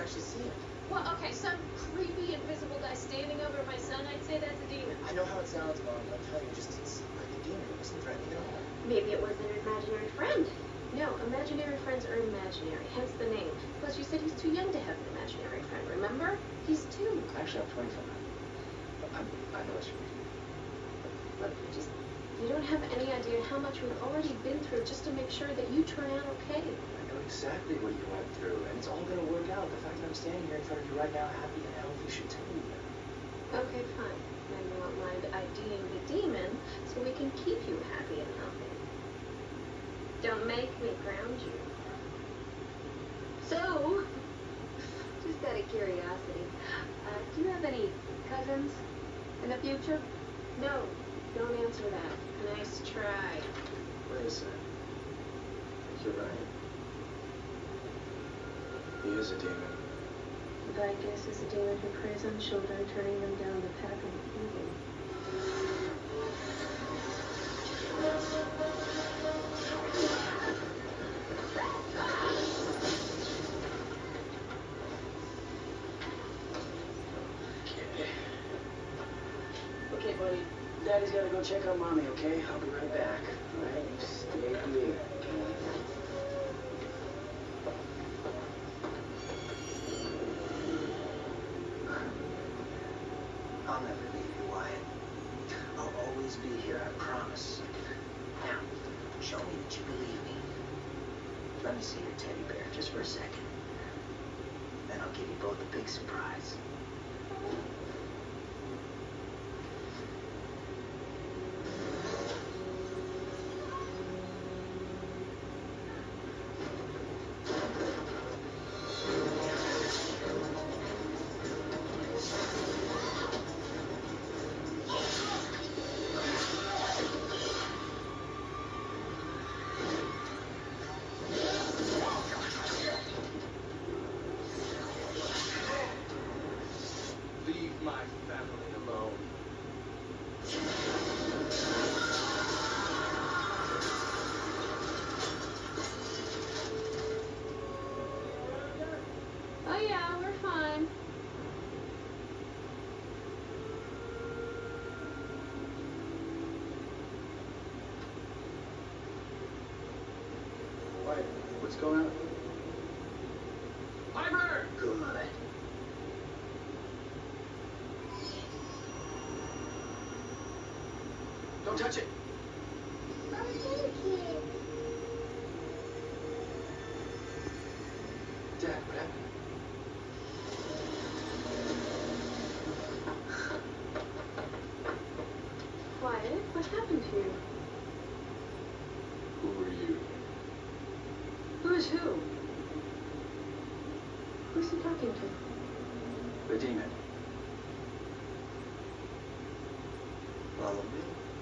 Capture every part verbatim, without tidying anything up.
actually see it. Well, okay, some creepy invisible guy standing over my son, I'd say that's a demon. I know how it sounds, Mom, but I'm telling you, just it's like a demon. It wasn't threatening at all. Maybe it was an imaginary friend. No, imaginary friends are imaginary, hence the name. Plus, you said he's too young to have an imaginary friend, remember? He's two. Actually, I'm twenty-five. I'm, I know what you mean. Look, you just, you don't have any idea how much we've already been through just to make sure that you turn out okay. I know exactly what you went through, and it's all going to work out. The fact that I'm standing here in front of you right now, happy and healthy, should tell you that. Okay, fine. Then you won't mind IDing the demon so we can keep you happy and healthy. Don't make me ground you. So, just out of curiosity, uh, do you have any cousins in the future? No, don't answer that. Nice try. Wait a sec. You're right. He is a demon. But I guess it's a demon who preys on children, turning them down the path of evil. Okay, buddy. Daddy's gotta go check on Mommy, okay? I'll be right back. All right, you stay here. I'll never leave you, Wyatt. I'll always be here, I promise. Now, show me that you believe me. Let me see your teddy bear just for a second. Then I'll give you both a big surprise. Leave my family alone. Oh yeah, we're fine. Wyatt, what's going on? Piper! Good. Don't touch it. Dad, what happened? Wyatt, what happened to you? Who are you? Who's who? Who's he talking to? The demon. Follow me.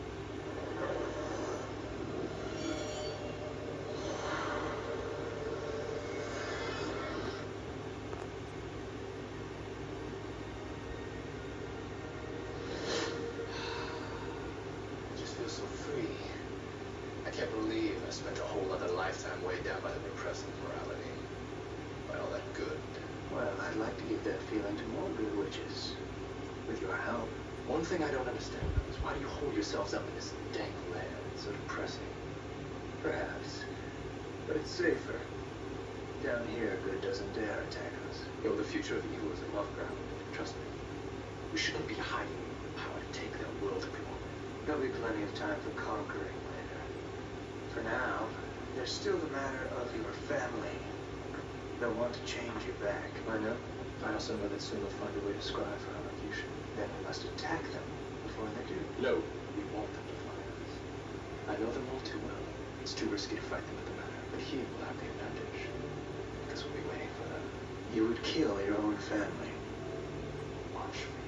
I just feel so free. I can't believe I spent a whole other lifetime weighed down by the repressive morality. By all that good. Well, I'd like to give that feeling to more good witches. With your help. One thing I don't understand, though, is why do you hold yourselves up in this dank lair? It's so depressing. Perhaps. But it's safer. Down here, good doesn't dare attack us. You know, the future of evil is above ground. Trust me. We shouldn't be hiding the power to take that world if we want. There'll be plenty of time for conquering later. For now, there's still the matter of your family. They'll want to change you back. I know. I also know that soon they'll find a way to scry for our future. Then we must attack them before they do. No, we want them to find us. I know them all too well. It's too risky to fight them at the manor, but he will have the advantage. Because we'll be waiting for them. You would kill your own family. Watch me.